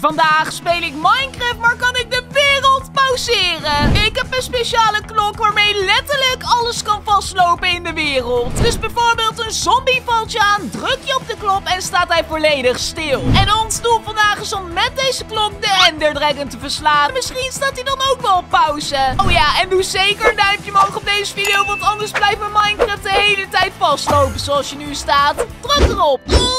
Vandaag speel ik Minecraft, maar kan ik de wereld pauzeren. Ik heb een speciale klok waarmee letterlijk alles kan vastlopen in de wereld. Dus bijvoorbeeld een zombie valt je aan, druk je op de knop en staat hij volledig stil. En ons doel vandaag is om met deze klok de Ender Dragon te verslaan. En misschien staat hij dan ook wel op pauze. Oh ja, en doe zeker een duimpje omhoog op deze video, want anders blijft mijn Minecraft de hele tijd vastlopen zoals je nu staat. Druk erop.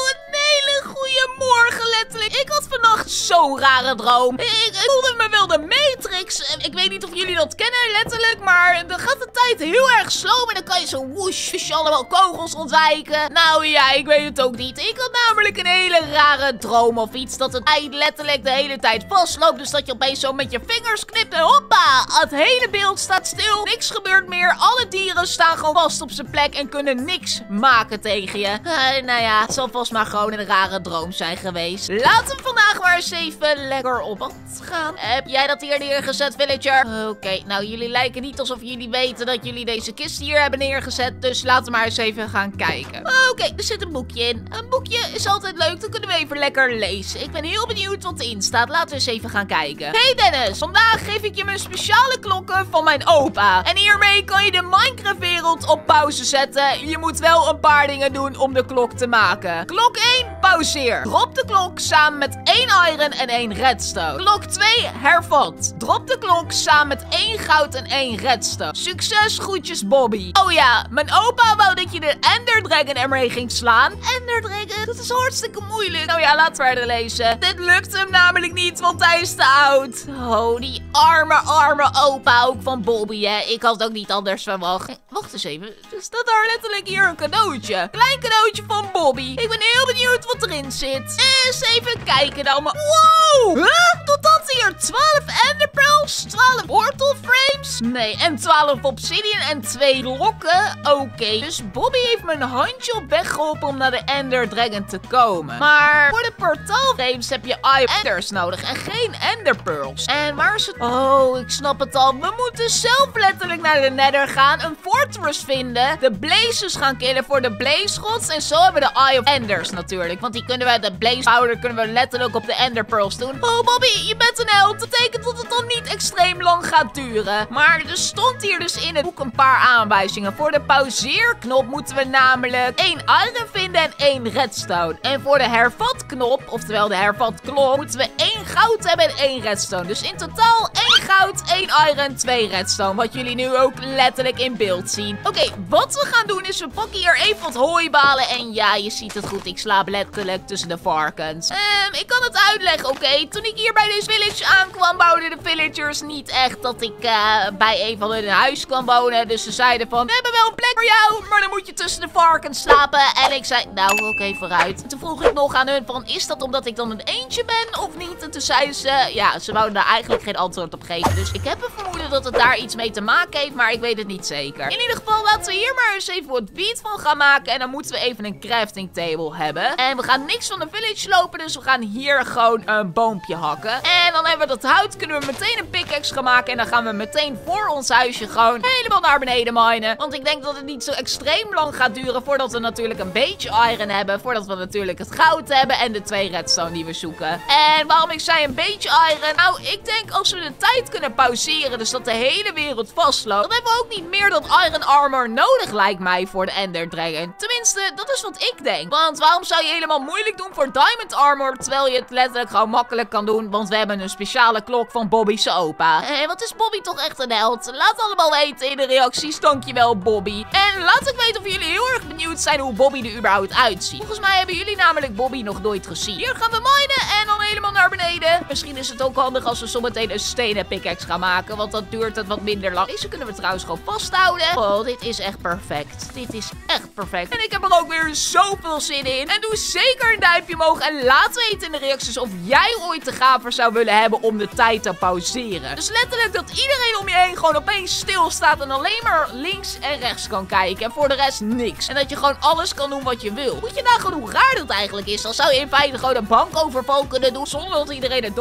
Goedemorgen, letterlijk. Ik had vannacht zo'n rare droom. Ik voelde me wel de Matrix. Ik weet niet of jullie dat kennen, letterlijk. Maar dan gaat de tijd heel erg slow. En dan kan je zo woesh, dus je allemaal kogels ontwijken. Nou ja, ik weet het ook niet. Ik had namelijk een hele rare droom of iets. Dat het tijd letterlijk de hele tijd vastloopt. Dus dat je opeens zo met je vingers knipt. En hoppa, het hele beeld staat stil. Niks gebeurt meer. Alle dieren staan gewoon vast op zijn plek. En kunnen niks maken tegen je. Nou ja, het zal vast maar gewoon een rare droom zijn geweest. Laten we vandaag maar eens even lekker op pad gaan. Heb jij dat hier neergezet, villager? Oké, nou jullie lijken niet alsof jullie weten dat jullie deze kist hier hebben neergezet. Dus laten we maar eens even gaan kijken. Oké, er zit een boekje in. Een boekje is altijd leuk, dan kunnen we even lekker lezen. Ik ben heel benieuwd wat erin staat. Laten we eens even gaan kijken. Hey Dennis, vandaag geef ik je mijn speciale klokken van mijn opa. En hiermee kan je de Minecraft wereld op pauze zetten. Je moet wel een paar dingen doen om de klok te maken. Klok 1, pauzeer. Drop de klok samen met 1 iron en 1 redstone. Klok 2, hervat. Drop de klok samen met 1 goud en 1 redstone. Succes, groetjes Bobby. Oh ja, mijn opa wou dat je de Ender Dragon ermee ging slaan. Ender Dragon? Dat is hartstikke moeilijk. Nou ja, laten we verder lezen. Dit lukt hem namelijk niet, want hij is te oud. Oh, die arme opa ook van Bobby, hè. Ik had het ook niet anders verwacht. Wacht eens even. Er staat daar letterlijk hier een cadeautje. Klein cadeautje van Bobby. Ik ben heel benieuwd wat erin zit. Eens even kijken dan. Wow! Huh? Tot dat hier 12 enderpearls, 12 portal frames. Nee, en 12 obsidian en 2 lokken. Oké, dus Bobby heeft me een handje op weg geholpen om naar de Ender Dragon te komen. Maar voor de portal frames heb je Iron Enders nodig en geen enderpearls. En waar is het? Oh, ik snap het al. We moeten zelf letterlijk naar de Nether gaan, een fortress vinden, de blazes gaan killen voor de blaze gods. En zo hebben we de Eye of Enders natuurlijk, want die kunnen we, de blaze powder kunnen we letterlijk op de enderpearls doen. Oh Bobby, je bent een held. Dat betekent dat het dan niet extreem lang gaat duren. Maar er stond hier dus in het boek een paar aanwijzingen. Voor de pauzeerknop moeten we namelijk 1 iron vinden en 1 redstone. En voor de hervatknop, oftewel de hervatklok, moeten we 1 goud hebben en 1 redstone. Dus in totaal 1 goud, 1 iron, 2 redstone. Wat jullie nu ook letterlijk in beeld zien. Oké, wat we gaan doen is we pakken hier even wat hooibalen. En ja, je ziet het goed. Ik slaap letterlijk tussen de varkens. Ik kan het uitleggen, oké? Toen ik hier bij deze village aankwam, bouwden de villagers niet echt dat ik bij een van hun huis kwam wonen. Dus ze zeiden van, we hebben wel een plek voor jou, maar dan moet je tussen de varkens slapen. En ik zei, nou oké, vooruit. En toen vroeg ik nog aan hun van, is dat omdat ik dan een eentje ben of niet? En toen zeiden ze, ja, ze wouden daar eigenlijk geen antwoord op geven. Dus ik heb een vermoeden dat het daar iets mee te maken heeft, maar ik weet het niet zeker. In ieder geval, laten we hier maar eens even wat wiet van gaan maken. En dan moeten we even een crafting table hebben. En we gaan niks van de village lopen, dus we gaan hier gewoon een boompje hakken. En dan hebben we dat hout, kunnen we meteen een pickaxe gaan maken. En dan gaan we meteen voor ons huisje gewoon helemaal naar beneden minen. Want ik denk dat het niet zo extreem lang gaat duren voordat we natuurlijk een beetje iron hebben. Voordat we natuurlijk het goud hebben en de 2 redstone die we zoeken. En waarom ik zei een beetje iron? Nou, ik denk als we de tijd kunnen pauzeren, dus dat de hele wereld vastloopt, dan hebben we ook niet meer dat iron armor nodig, lijkt mij, voor de Ender Dragon. Tenminste, dat is wat ik denk. Want waarom zou je helemaal moeilijk doen voor diamond armor, terwijl je het letterlijk gewoon makkelijk kan doen? Want we hebben een speciale klok van Bobby's opa. En wat is Bobby toch echt een held? Laat allemaal weten in de reacties. Dankjewel Bobby. En laat ik weten of jullie heel erg benieuwd zijn hoe Bobby er überhaupt uitziet. Volgens mij hebben jullie namelijk Bobby nog nooit gezien. Hier gaan we minen en dan helemaal naar beneden. Misschien is het ook handig als we zometeen een stenen pickaxe gaan maken, want dan duurt het wat minder lang. Deze kunnen we trouwens gewoon vasthouden. Oh, dit is echt perfect. Dit is echt perfect. En ik heb er ook weer zoveel zin in. En doe zeker een duimpje omhoog en laat weten in de reacties of jij ooit de gaver zou willen hebben om de tijd te pauzeren. Dus letterlijk dat iedereen om je heen gewoon opeens stilstaat en alleen maar links en rechts kan kijken. En voor de rest niks. En dat je gewoon alles kan doen wat je wil. Moet je nagaan hoe raar dat eigenlijk is? Dan zou je in feite gewoon een bankoverval kunnen doen zonder dat iedereen het door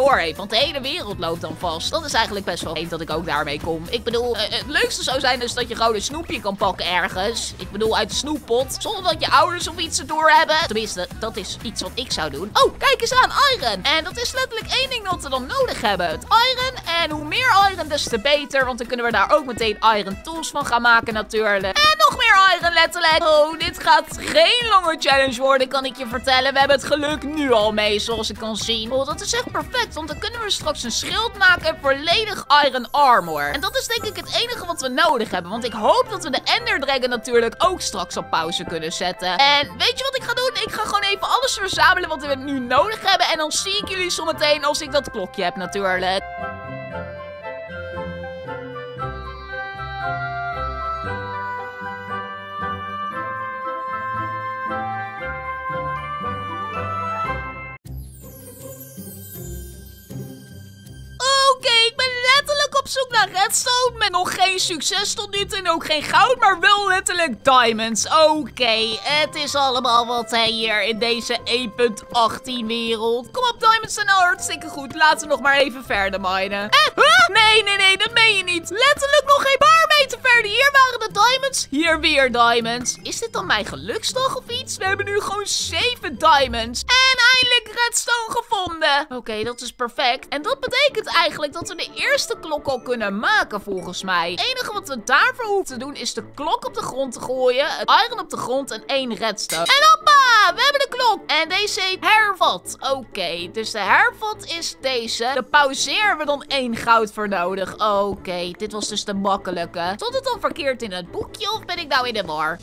door heeft. Want de hele wereld loopt dan vast. Dat is eigenlijk best wel vreemd dat ik ook daarmee kom. Ik bedoel, het leukste zou zijn dus dat je gewoon een snoepje kan pakken ergens. Ik bedoel, uit de snoeppot. Zonder dat je ouders of iets erdoor hebben. Tenminste, dat is iets wat ik zou doen. Oh, kijk eens aan, iron. En dat is letterlijk één ding dat we dan nodig hebben. Het iron. En hoe meer iron, des te beter. Want dan kunnen we daar ook meteen iron tools van gaan maken natuurlijk. En nog meer iron letterlijk. Oh, dit gaat geen lange challenge worden, kan ik je vertellen. We hebben het geluk nu al mee, zoals ik kan zien. Oh, dat is echt perfect. Want dan kunnen we straks een schild maken en volledig iron armor. En dat is denk ik het enige wat we nodig hebben. Want ik hoop dat we de Ender Dragon natuurlijk ook straks op pauze kunnen zetten. En weet je wat ik ga doen? Ik ga gewoon even alles verzamelen wat we nu nodig hebben. En dan zie ik jullie zometeen als ik dat klokje heb natuurlijk. Op zoek naar redstone met nog geen succes tot nu toe en ook geen goud, maar wel letterlijk diamonds. Oké, het is allemaal wat hier in deze 1.18 wereld. Kom op, diamonds zijn al hartstikke goed. Laten we nog maar even verder minen. Nee, dat meen je niet. Letterlijk nog geen paar meter verder. Hier waren de diamonds, hier weer diamonds. Is dit dan mijn geluksdag of iets? We hebben nu gewoon 7 diamonds. En eindelijk redstone gevonden. Oké, dat is perfect. En dat betekent eigenlijk dat we de eerste klok al kunnen maken volgens mij. Het enige wat we daarvoor hoeven te doen is de klok op de grond te gooien, het iron op de grond en 1 redstone. En hoppa, we hebben de klok. En deze heet hervat. Oké, dus de hervat is deze. De pauzeer hebben we dan 1 goud voor nodig. Oké, dit was dus de makkelijke. Stond het dan verkeerd in het boekje of ben ik nou in de war?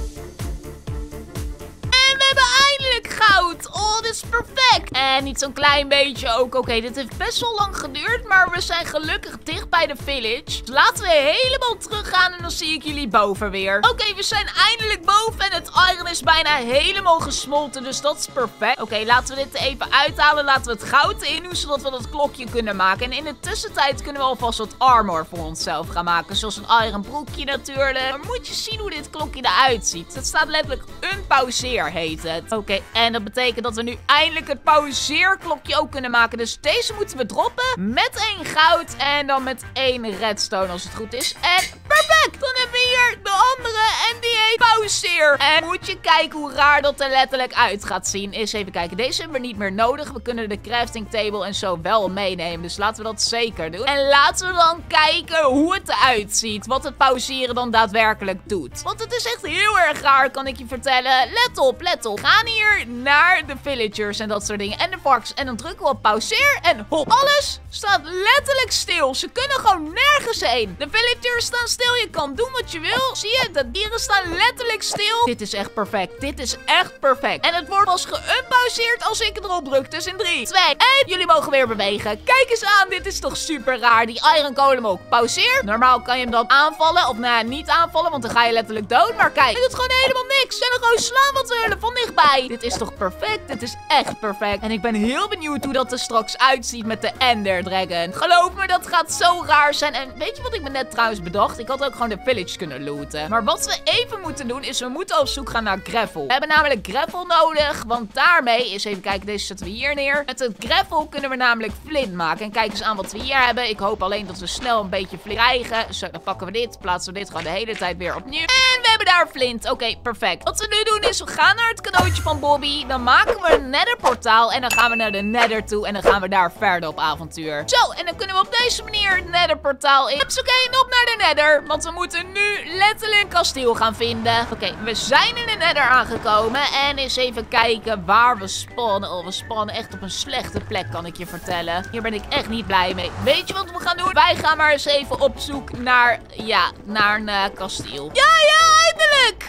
En we hebben eindelijk goud. Oh, dit is perfect. En niet zo'n klein beetje ook. Oké, dit heeft best wel lang geduurd, maar we zijn gelukkig dicht bij de village. Dus laten we helemaal teruggaan en dan zie ik jullie boven weer. Oké, we zijn eindelijk boven en het iron is bijna helemaal gesmolten, dus dat is perfect. Oké, laten we dit even uithalen. Laten we het goud erin doen, zodat we dat klokje kunnen maken. En in de tussentijd kunnen we alvast wat armor voor onszelf gaan maken. Zoals een iron broekje natuurlijk. Maar moet je zien hoe dit klokje eruit ziet. Het staat letterlijk een pauzeer, heet het. Oké, en dat betekent dat we nu eindelijk het pauzeerklokje ook kunnen maken. Dus deze moeten we droppen met 1 goud en dan met 1 redstone als het goed is. En perfect! Dan hebben we hier de andere en die heet pauzeer. En moet je kijken hoe raar dat er letterlijk uit gaat zien. Eens even kijken, deze hebben we niet meer nodig. We kunnen de crafting table en zo wel meenemen. Dus laten we dat zeker doen. En laten we dan kijken hoe het eruit ziet. Wat het pauzeren dan daadwerkelijk doet. Want het is echt heel erg raar, kan ik je vertellen. Let op, let op. We gaan hier naar de villagers en dat soort dingen. En de varkens. En dan drukken we op pauzeer en hop. Alles staat letterlijk stil. Ze kunnen gewoon nergens heen. De villagers staan stil. Je kan doen wat je wil. Zie je? De dieren staan letterlijk stil. Dit is echt perfect. Dit is echt perfect. En het wordt pas geunpauzeerd als ik erop druk. Dus in 3, 2, 1. Jullie mogen weer bewegen. Kijk eens aan. Dit is toch super raar. Die iron golem ook. Pauzeer. Normaal kan je hem dan aanvallen. Of nou, niet aanvallen. Want dan ga je letterlijk dood. Maar kijk. Hij doet gewoon helemaal niks. En dan gewoon slaan wat we willen van dichtbij. Dit is toch perfect? Dit is echt perfect. En ik ben heel benieuwd hoe dat er straks uitziet met de Ender Dragon. Geloof me, dat gaat zo raar zijn. En weet je wat ik me net trouwens bedacht? Ik had ook gewoon de village kunnen looten. Maar wat we even moeten doen is we moeten op zoek gaan naar gravel. We hebben namelijk gravel nodig. Want daarmee, eens even kijken, deze zetten we hier neer. Met het gravel kunnen we namelijk flint maken. En kijk eens aan wat we hier hebben. Ik hoop alleen dat we snel een beetje flint krijgen. Zo, dan pakken we dit. Plaatsen we dit gewoon de hele tijd weer opnieuw. En we hebben daar flint. Oké, perfect. Wat we nu doen is we gaan naar het cadeautje van Bobby. Dan maken we een netherportaal. En dan gaan we naar de nether toe. En dan gaan we daar verder op avontuur. Zo, en dan kunnen we op deze manier het netherportaal in. Oké, en op naar de nether. Want we moeten nu letterlijk een kasteel gaan vinden. Oké, we zijn in de nether aangekomen. En eens even kijken waar we spawnen. Oh, we spawnen echt op een slechte plek, kan ik je vertellen. Hier ben ik echt niet blij mee. Weet je wat we gaan doen? Wij gaan maar eens even op zoek naar, ja, naar een kasteel. Ja, eindelijk!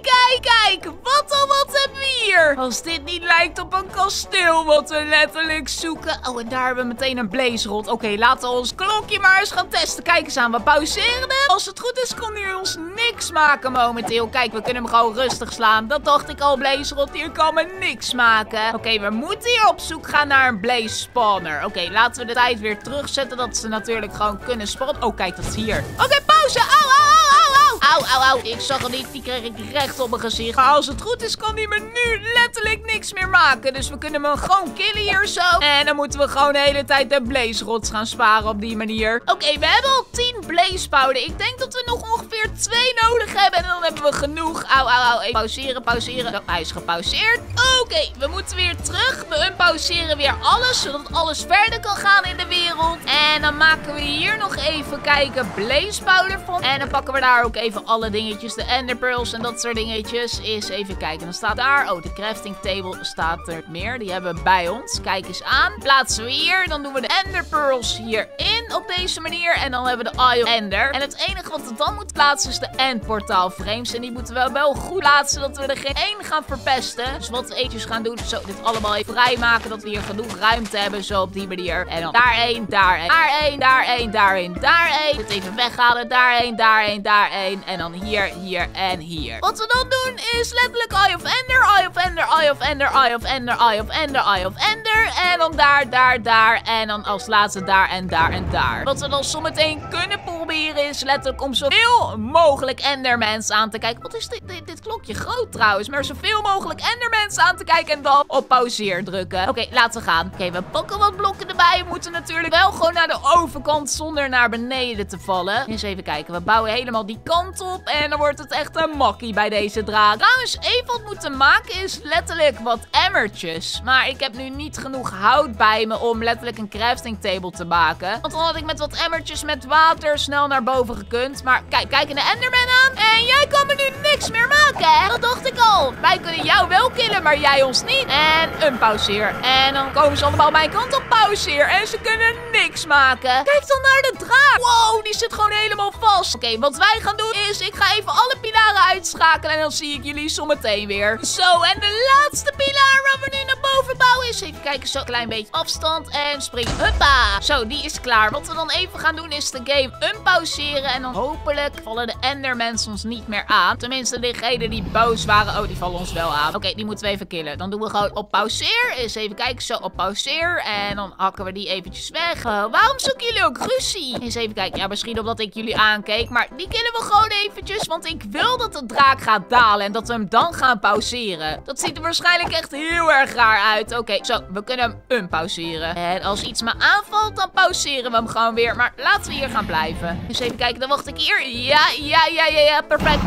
Kijk. Wat hebben we hier? Als dit niet lijkt op een kasteel wat we letterlijk zoeken. Oh, en daar hebben we meteen een blaze rod. Oké, laten we ons klokje maar eens gaan testen. Kijk eens aan, we pauzeren hem. Als het goed is, kan hij ons niks maken momenteel. Kijk, we kunnen hem gewoon rustig slaan. Dat dacht ik al, blaze rod. Hier kan me niks maken. Oké, we moeten hier op zoek gaan naar een blaze spawner. Oké, laten we de tijd weer terugzetten. Dat ze natuurlijk gewoon kunnen spawnen. Oh, kijk, dat is hier. Oké, pauze. Au. Auw, auw, auw. Ik zag het niet. Die kreeg ik recht op mijn gezicht. Maar als het goed is, kan die me nu letterlijk niks meer maken. Dus we kunnen hem gewoon killen hier zo. En dan moeten we gewoon de hele tijd de blaze rods gaan sparen op die manier. Oké, we hebben al 10 blaze powder. Ik denk dat we nog ongeveer 2 nodig hebben. En dan hebben we genoeg. Auw, auw, auw. Even pauzeren, pauzeren. Zo, hij is gepauzeerd. Oké, we moeten weer terug. We unpauzeren weer alles, zodat alles verder kan gaan in de wereld. En dan maken we hier nog even kijken blaze powder van. En dan pakken we daar ook even alle dingetjes. De ender pearls en dat soort dingetjes. Eens even kijken. Dan staat daar. Oh, de crafting table staat er meer. Die hebben we bij ons. Kijk eens aan. Plaatsen we hier. Dan doen we de ender pearls hierin op deze manier. En dan hebben we de eye of ender. En het enige wat we dan moeten plaatsen is de end portaal frames. En die moeten we wel goed plaatsen, dat we er geen één gaan verpesten. Dus wat we eetjes gaan doen. Zo, dit allemaal even vrijmaken. Dat we hier genoeg ruimte hebben. Zo op die manier. En dan daar één, daar één. Daar één, daar één, daar één, daar één. Dit even weghalen. Daar één, daar één, daar één. En dan hier, hier en hier. Wat we dan doen is letterlijk eye of ender, eye of ender, eye of ender, eye of ender, eye of ender, eye of ender. En dan daar, daar, daar. En dan als laatste daar en daar en daar. Wat we dan zometeen kunnen proberen is letterlijk om zoveel mogelijk endermans aan te kijken. Wat is dit klokje groot trouwens? Maar zoveel mogelijk endermans aan te kijken en dan op pauzeer drukken. Oké, laten we gaan. Oké, we pakken wat blokken erbij. We moeten natuurlijk wel gewoon naar de overkant zonder naar beneden te vallen. Eens even kijken. We bouwen helemaal die kant op. En dan wordt het echt een makkie bij deze draad. Trouwens, even wat we moeten maken is letterlijk wat emmertjes. Maar ik heb nu niet genoeg hout bij me om letterlijk een crafting table te maken. Want dan had ik met wat emmertjes met water snel naar boven gekund. Maar kijk, kijk in de enderman aan. En jij kan me nu niks meer maken, hè? Dat dacht ik al. Wij kunnen jou wel killen, maar jij ons niet. En unpauzeer. En dan komen ze allemaal mijn kant op pauzeer. En ze kunnen niks maken. Kijk dan naar de draad. Wow, die zit gewoon helemaal vast. Oké, wat wij gaan doen is, ik ga even alle pilaren uitschakelen. En dan zie ik jullie zometeen weer. Zo, en de laatste pilaar waar we nu naar boven bouwen is, even kijken, zo een klein beetje afstand. En spring. Huppa. Zo, die is klaar. Wat we dan even gaan doen is de game unpauzeren. En dan hopelijk vallen de endermans ons niet meer aan. Tenminste, diegenen die boos waren. Oh, die vallen ons wel aan. Oké, die moeten we even killen. Dan doen we gewoon op pauzeer. Eens even kijken, zo op pauzeer. En dan hakken we die eventjes weg. Waarom zoeken jullie ook ruzie? Eens even kijken. Ja, misschien omdat ik jullie aankeek. Maar die killen we gewoon eventjes. Want ik wil dat de draak gaat dalen. En dat we hem dan gaan pauzeren. Dat ziet er waarschijnlijk echt heel erg raar uit. Oké, zo. We kunnen hem unpauzeren. En als iets me aanvalt, dan pauzeren we hem gewoon weer. Maar laten we hier gaan blijven. Eens even kijken. Dan wacht ik hier. Ja. Perfect.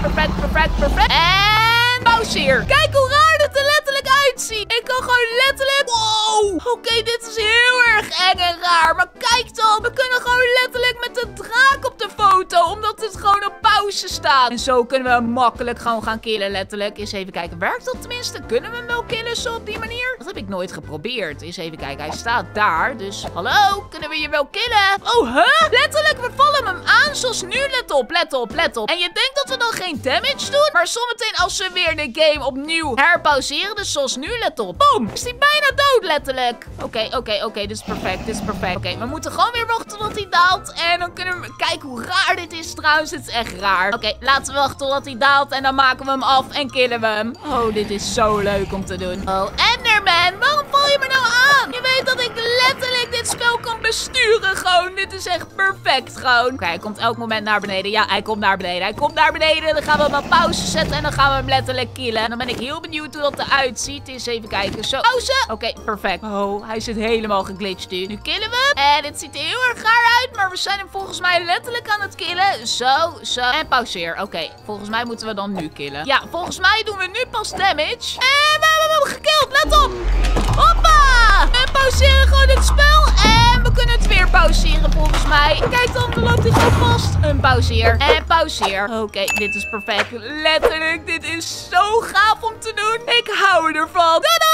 En pauzeer. Kijk hoe raar dit er letterlijk uitziet. Ik kan gewoon letterlijk... Wow. Oké, dit is heel erg eng en raar. Maar kijk dan. We kunnen gewoon letterlijk met de draak op de foto. Omdat het gewoon op pauze staat. En zo kunnen we hem makkelijk gewoon gaan killen, letterlijk. Eens even kijken. Werkt dat tenminste? Kunnen we hem wel killen zo op die manier? Dat heb ik nooit geprobeerd. Eens even kijken. Hij staat daar. Dus hallo, kunnen we je wel killen? Oh, huh? Letterlijk, we vallen hem aan. Zoals nu. Let op. En je denkt dat we dan geen damage doen? Maar zometeen als we weer de game opnieuw herpauzeren. Dus zoals nu, let op. Boom. Is hij bijna dood, letterlijk. Oké. Dit is perfect. Oké, we moeten gewoon weer wachten tot hij daalt. En dan kunnen we... Kijk hoe raar dit is trouwens. Dit is echt raar. Oké, laten we wachten totdat hij daalt. En dan maken we hem af en killen we hem. Oh, dit is zo leuk om te doen. Oh, Enderman. Waarom val je me nou aan? Je weet dat ik letterlijk dit spel kan besturen gewoon. Dit is echt perfect gewoon. Oké, hij komt elk moment naar beneden. Ja, hij komt naar beneden. Dan gaan we hem op pauze zetten. En dan gaan we hem letterlijk killen. En dan ben ik heel benieuwd hoe dat eruit ziet. Eens even kijken. Zo, pauze. Oké, perfect. Oh, hij zit helemaal geglitcht nu. Nu killen we hem. En dit ziet er heel erg raar uit. Maar we zijn hem volgens mij letterlijk aan het killen. Zo. En pauzeer. Oké, volgens mij moeten we dan nu killen. Ja, volgens mij doen we nu pas damage. En we hebben hem gekild. Let op. Hoppa. En pauzeren gewoon het spel. En we kunnen het weer pauzeren volgens mij. Kijk dan loopt hij gewoon vast. Unpauzeer. En pauzeer. Oké, dit is perfect. Letterlijk, dit is zo gaaf om te doen. Ik hou ervan. Tada!